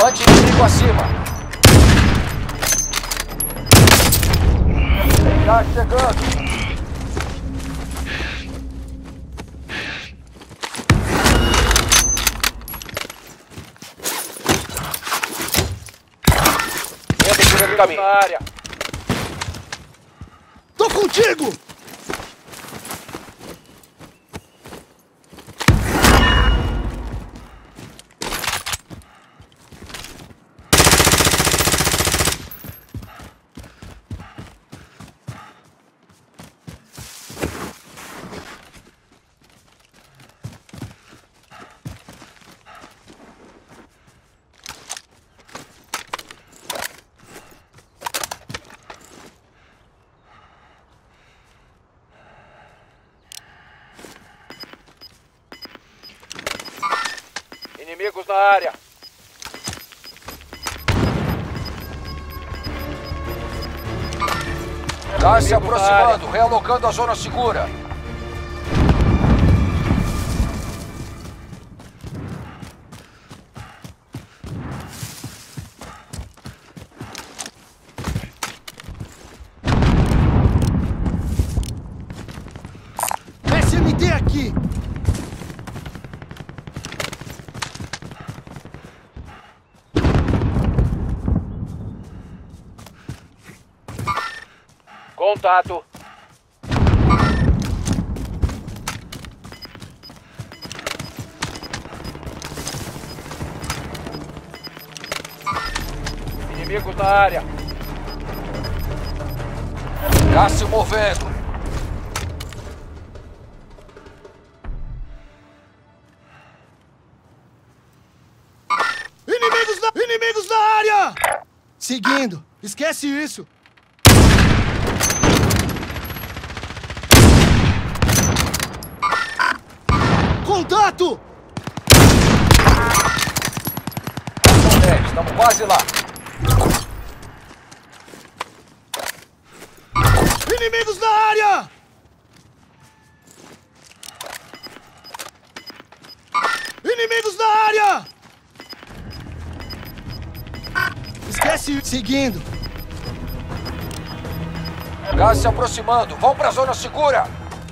Levante inimigo acima. Tá chegando. Entra no caminho. Área. Tô contigo! Inimigos na área. Gás se aproximando, realocando a zona segura. SMT aqui! Contato. Inimigos na área. Gás se movendo. Inimigos na área! Seguindo. Esquece isso. Contato! Estamos quase lá. Inimigos na área! Inimigos na área! Esquece isso. Seguindo. Gás se aproximando. Vão pra zona segura.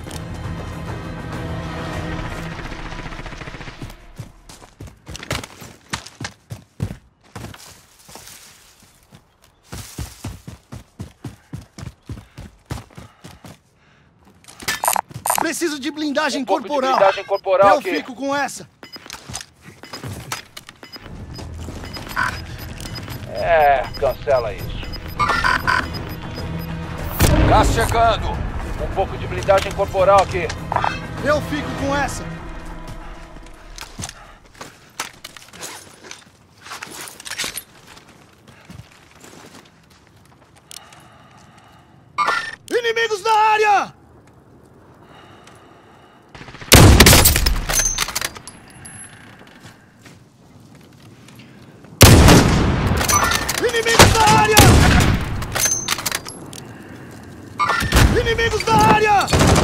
Preciso de blindagem pouco de corporal. blindagem corporal Eu aqui. fico com essa. Cancela isso. Gás chegando. Um pouco de blindagem corporal aqui. Eu fico com essa. Inimigos na área! Inimigos na área! Inimigos na área!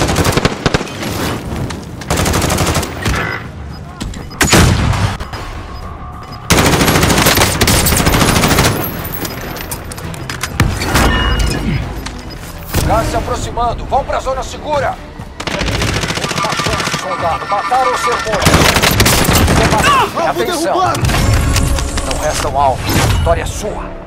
Gás se aproximando. Vão pra zona segura. Última chance, soldado. Mataram o seu morto. Alvo Atenção. derrubado! Não restam alvos. A vitória é sua.